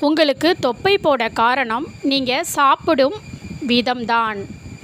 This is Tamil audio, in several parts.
உங்களுக்கு தொப்பை போட காரணம் நீங்கள் சாப்பிடும் விதம்தான்.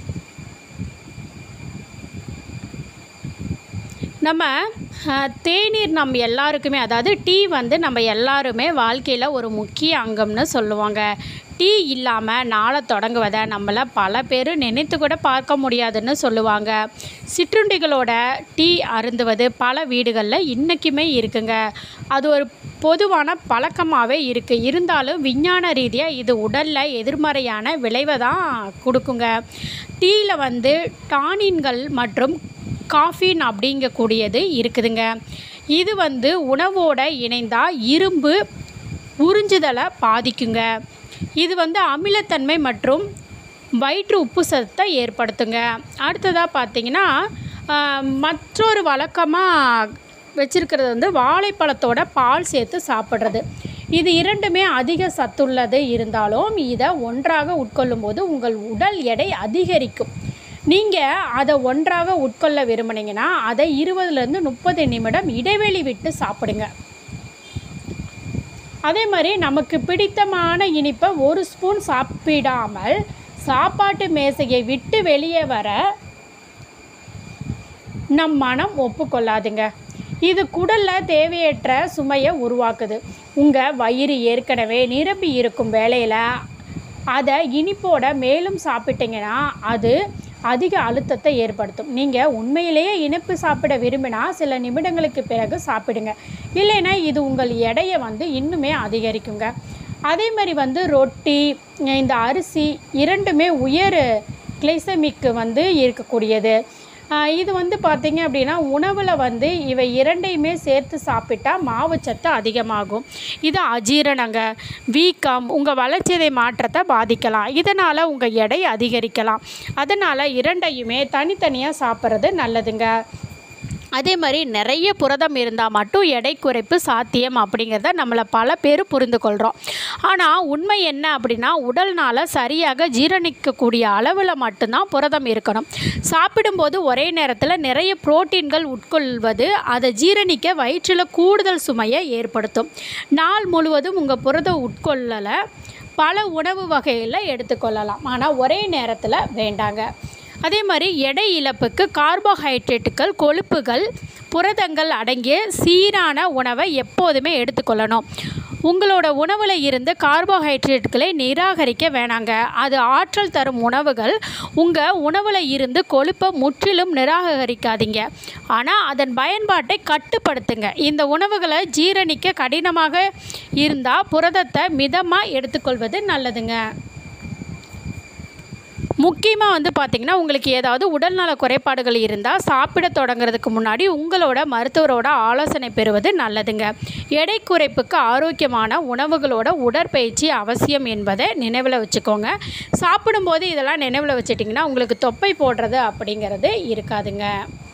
நம்ம தேநீர் நம்ம எல்லாருக்குமே, அதாவது டீ நம்ம எல்லாருமே வாழ்க்கையில் ஒரு முக்கிய அங்கம்னு சொல்லுவாங்க. டீ இல்லாமல் நாளை தொடங்குவதை நம்மளை பல பேர் நினைத்து கூட பார்க்க முடியாதுன்னு சொல்லுவாங்க. சிற்றுண்டிகளோட டீ அருந்துவது பல வீடுகளில் இன்றைக்குமே இருக்குங்க. அது ஒரு பொதுவான பழக்கமாகவே இருக்குது. இருந்தாலும் விஞ்ஞான ரீதியாக இது உடலில் எதிர்மறையான விளைவை தான் கொடுக்குங்க. டீயில் டானின்கள் மற்றும் காஃபின் அப்படிங்கக்கூடியது இருக்குதுங்க. இது உணவோடு இணைந்தால் இரும்பு உறிஞ்சுதலை பாதிக்குங்க. இது அமிலத்தன்மை மற்றும் வயிற்று உப்பு சத்தை ஏற்படுத்துங்க. அடுத்ததாக பார்த்திங்கன்னா, மற்றொரு வழக்கமாக வச்சுருக்கிறது வாழைப்பழத்தோட பால் சேர்த்து சாப்பிட்றது. இது இரண்டுமே அதிக சத்துள்ளது. இருந்தாலும் இதை ஒன்றாக உட்கொள்ளும்போது உங்கள் உடல் எடை அதிகரிக்கும். நீங்கள் அதை ஒன்றாக உட்கொள்ள விரும்பினீங்கன்னா அதை 20லேருந்து 30 நிமிடம் இடைவெளி விட்டு சாப்பிடுங்க. அதே மாதிரி நமக்கு பிடித்தமான இனிப்பை ஒரு ஸ்பூன் சாப்பிடாமல் சாப்பாட்டு மேசையை விட்டு வெளியே வர நம் மனம் ஒப்புக்கொள்ளாதுங்க. இது குடலில் தேவையற்ற சுமையை உருவாக்குது. உங்கள் வயிறு ஏற்கனவே நிரம்பி இருக்கும் வேளையில் அதை இனிப்போட மேலும் சாப்பிட்டீங்கன்னா அது அதிக அழுத்தத்தை ஏற்படுத்தும். நீங்கள் உண்மையிலேயே இனிப்பு சாப்பிட விரும்பினா சில நிமிடங்களுக்கு பிறகு சாப்பிடுங்க. இல்லைன்னா இது உங்கள் எடையை இன்னுமே அதிகரிக்குங்க. அதே மாதிரி ரொட்டி, இந்த அரிசி இரண்டுமே உயர் கிளைசமிக்கு இருக்கக்கூடியது. இது பார்த்திங்க அப்படின்னா உணவில் இவை இரண்டையுமே சேர்த்து சாப்பிட்டா மாவுச்சத்து அதிகமாகும். இது அஜீரணங்க, வீக்கம், உங்கள் வளர்ச்சிதை மாற்றத்தை பாதிக்கலாம். இதனால் உங்கள் எடை அதிகரிக்கலாம். அதனால் இரண்டையுமே தனித்தனியாக சாப்பிட்றது நல்லதுங்க. அதே மாதிரி நிறைய புரதம் இருந்தால் மட்டும் எடை குறைப்பு சாத்தியம் அப்படிங்கிறத நம்மளை பல பேர் புரிந்து கொள்கிறோம். ஆனால் உண்மை என்ன அப்படின்னா, உடல்னால் சரியாக ஜீரணிக்கக்கூடிய அளவில் மட்டும்தான் புரதம் இருக்கணும். சாப்பிடும்போது ஒரே நேரத்தில் நிறைய புரோட்டீன்கள் உட்கொள்வது அதை ஜீரணிக்க வயிற்றில் கூடுதல் சுமையை ஏற்படுத்தும். நாள் முழுவதும் உங்கள் புரத உட்கொள்ளலை பல உணவு வகையில் எடுத்துக்கொள்ளலாம், ஆனால் ஒரே நேரத்தில் வேண்டாங்க. அதே மாதிரி எடை இழப்புக்கு கார்போஹைட்ரேட்டுகள், கொழுப்புகள், புரதங்கள் அடங்கிய சீரான உணவை எப்போதுமே எடுத்துக்கொள்ளணும். உங்களோட உணவில் இருந்து கார்போஹைட்ரேட்டுகளை நிராகரிக்க வேணாங்க. அது ஆற்றல் தரும் உணவுகள். உங்கள் உணவில் இருந்து கொழுப்பை முற்றிலும் நிராகரிக்காதீங்க, ஆனால் அதன் பயன்பாட்டை கட்டுப்படுத்துங்க. இந்த உணவுகளை ஜீரணிக்க கடினமாக இருந்தால் புரதத்தை மிதமாக எடுத்துக்கொள்வது நல்லதுங்க. முக்கியமாக பார்த்திங்கன்னா, உங்களுக்கு ஏதாவது உடல்நல குறைபாடுகள் இருந்தால் சாப்பிட தொடங்குறதுக்கு முன்னாடி உங்களோட மருத்துவரோட ஆலோசனை பெறுவது நல்லதுங்க. எடை குறைப்புக்கு ஆரோக்கியமான உணவுகளோட உடற்பயிற்சி அவசியம் என்பதை நினைவில் வச்சுக்கோங்க. சாப்பிடும்போது இதெல்லாம் நினைவில் வச்சுட்டிங்கன்னா உங்களுக்கு தொப்பை போடுறது அப்படிங்கிறது இருக்காதுங்க.